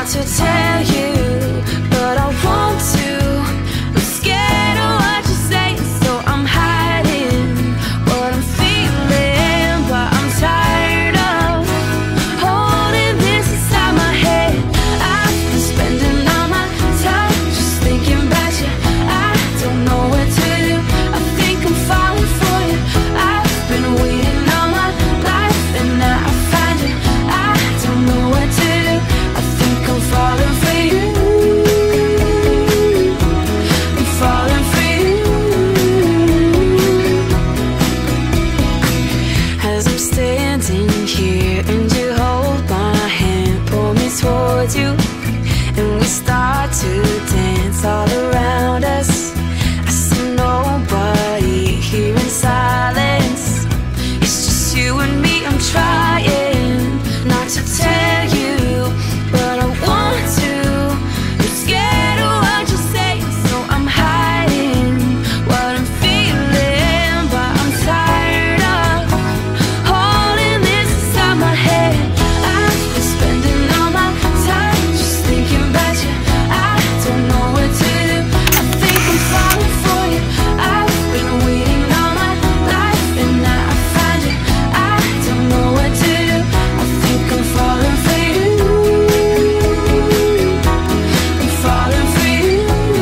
to tell you, but I want to. I'm scared of what you say, so I'm hiding what I'm feeling, but I'm tired of holding this inside my head. I've been spending all my time just thinking about you. I don't know what to do. I think I'm falling for you. I've been waiting all my life and now I find you. I don't know what to do. I think I'm falling for you. I'm falling for you. As I'm standing here and you hold my hand, pull me towards you, and we start to dance all around us. I see nobody here in silence. It's just you and me. I'm trying not to tell you, but I want to. I'm scared of what you say, so I'm hiding what I'm feeling, but I'm tired of holding this inside my head. I've been spending all my time just thinking about you. I don't know what to do. I think I'm falling for you. I've been waiting all my life and now I find you. I don't know what to do. I think I'm falling for you. I'm falling for you.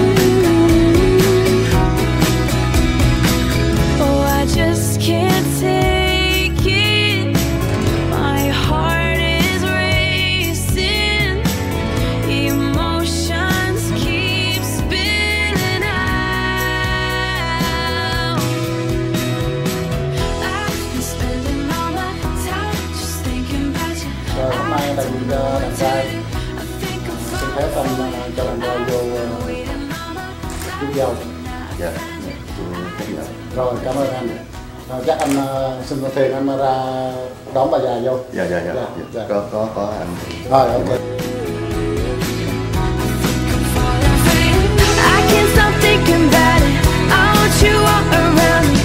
Oh, I just can't take it. My heart is racing. Emotions keep spilling out. I've been spending all my time just thinking about you. Rồi hôm nay là mình đàn trai I think I'm xin phép anh cho đàn trai vô chú dâu. Dạ, tôi chấp nhận. Rồi cảm ơn anh. Rồi, chắc anh xin tiền anh ra đón bà già vô. Dạ. Dạ. Có anh. Rồi ok. I can't stop thinking about it. I want you all around me.